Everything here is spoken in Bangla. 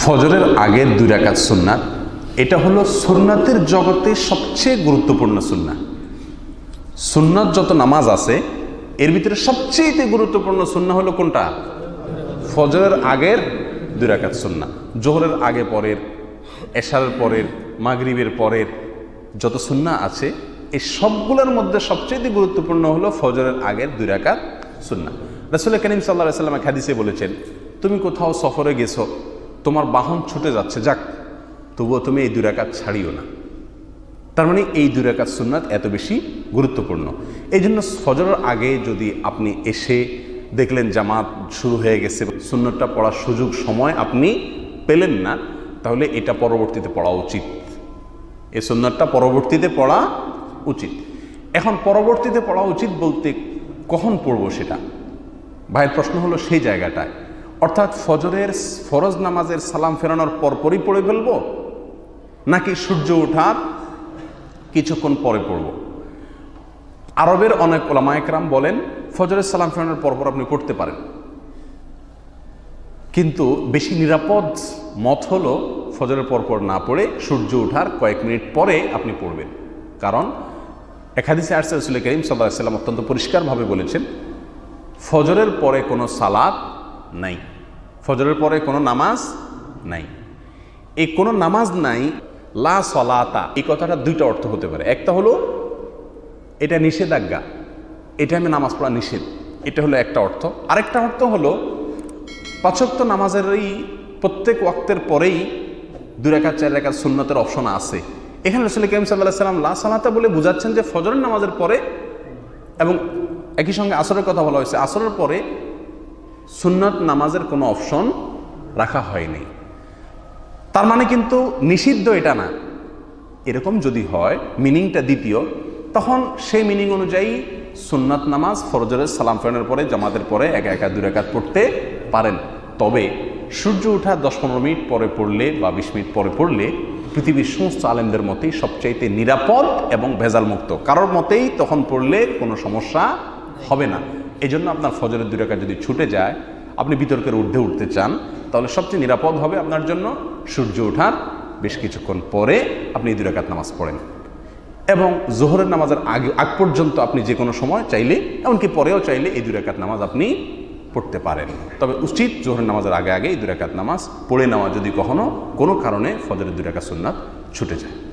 ফজরের আগের 2 রাকাত সুন্নাত, এটা হলো সুন্নাতের জগতে সবচেয়ে গুরুত্বপূর্ণ সুন্নাত। সুন্নাত যত নামাজ আছে এর ভিতরে সবচেয়ে গুরুত্বপূর্ণ সুন্নাত হলো কোনটা? ফজরের আগের 2 রাকাত সুন্নাত। জোহরের আগে পরের, এশারের পরের, মাগরিবের পরের যত সুন্নাত আছে এই সবগুলোর মধ্যে সবচেয়ে গুরুত্বপূর্ণ হলো ফজরের আগের 2 রাকাত সুন্নাত। রাসূল করিম সাল্লাল্লাহু আলাইহি ওয়াসাল্লাম হাদিসে বলেছেন, তুমি কোথাও সফরে গেছো, তোমার বাহন ছুটে যাচ্ছে, যাক তবুও তুমি এই 2 রাকাত ছাড়িও না। তার মানে এই 2 রাকাত সুন্নাত এত বেশি গুরুত্বপূর্ণ। এই জন্য ফজরের আগে যদি আপনি এসে দেখলেন জামাত শুরু হয়ে গেছে, সুন্নাতটা পড়ার সুযোগ সময় আপনি পেলেন না, তাহলে এটা পরবর্তীতে পড়া উচিত। এই সুন্নাতটা পরবর্তীতে পড়া উচিত। এখন পরবর্তীতে পড়া উচিত বলতে কখন পড়বো সেটা ভাইয়ের প্রশ্ন হলো সেই জায়গাটায়। অর্থাৎ ফজরের ফরজ নামাজের সালাম ফেরানোর পরপরই পড়ে ফেলবো, নাকি সূর্য ওঠার কিছুক্ষণ পরে পড়ব? আরবের অনেক উলামা একরাম বলেন ফজরের সালাম ফেরানোর পরপর আপনি পড়তে পারেন, কিন্তু বেশি নিরাপদ মত হলো ফজরের পরপর না পড়ে সূর্য ওঠার কয়েক মিনিট পরে আপনি পড়বেন। কারণ এক হাদিসে আসছে রাসূল করিম সাল্লাল্লাহু আলাইহি ওয়াসাল্লাম অত্যন্ত পরিষ্কারভাবে বলেছেন, ফজরের পরে কোনো সালাত নাই, ফজরের পরে কোনো নামাজ নাই। এই কোনো নামাজ নাই, লা সলাতা, এই কথাটা 2টা অর্থ হতে পারে। একটা হলো এটা নিষেধাজ্ঞা, এটা আমি নামাজ পড়া নিষেধ, এটা হলো একটা অর্থ। আরেকটা অর্থ হলো 5 ওয়াক্ত নামাজেরই প্রত্যেক ওয়াক্তের পরেই 2 রাকাত 4 রাকাত সুন্নতের অপশন আছে। এখানে রাসূল করিম সাল্লাল্লাহু আলাইহি ওয়াসাল্লাম লা সালাতা বলে বোঝাচ্ছেন যে ফজরের নামাজের পরে, এবং একই সঙ্গে আসরের কথা বলা হয়েছে, আসরের পরে সুন্নত নামাজের কোনো অপশন রাখা হয়নি। তার মানে কিন্তু নিষিদ্ধ এটা না। এরকম যদি হয় মিনিংটা দ্বিতীয়, তখন সেই মিনিং অনুযায়ী সুন্নাত নামাজ ফজরের সালাম ফেরানোর পরে জামাতের পরে একা একা 2 রাকাত পড়তে পারেন। তবে সূর্য ওঠা 10-15 মিনিট পরে পড়লে বা 20 মিনিট পরে পড়লে পৃথিবীর সমস্ত আলেমদের মতেই সবচাইতে নিরাপদ এবং ভেজাল মুক্ত। কারোর মতেই তখন পড়লে কোনো সমস্যা হবে না। এই জন্য আপনার ফজরের 2 রাকাত যদি ছুটে যায়, আপনি বিতর্কের ঊর্ধ্বে উঠতে চান, তাহলে সবচেয়ে নিরাপদ হবে আপনার জন্য সূর্য ওঠার বেশ কিছুক্ষণ পরে আপনি 2 রাকাত নামাজ পড়েন। এবং জোহরের নামাজের আগ পর্যন্ত আপনি যে কোনো সময় চাইলে, এমনকি পরেও চাইলে এই 2 রাকাত নামাজ আপনি পড়তে পারেন। তবে উচিত জোহরের নামাজের আগে আগে এই 2 রাকাত নামাজ পড়ে নেওয়া, যদি কখনো কোনো কারণে ফজরের 2 রাকাত সুন্নাত ছুটে যায়।